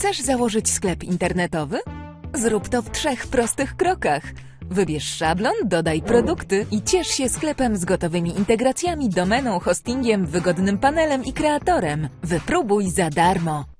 Chcesz założyć sklep internetowy? Zrób to w 3 prostych krokach. Wybierz szablon, dodaj produkty i ciesz się sklepem z gotowymi integracjami, domeną, hostingiem, wygodnym panelem i kreatorem. Wypróbuj za darmo.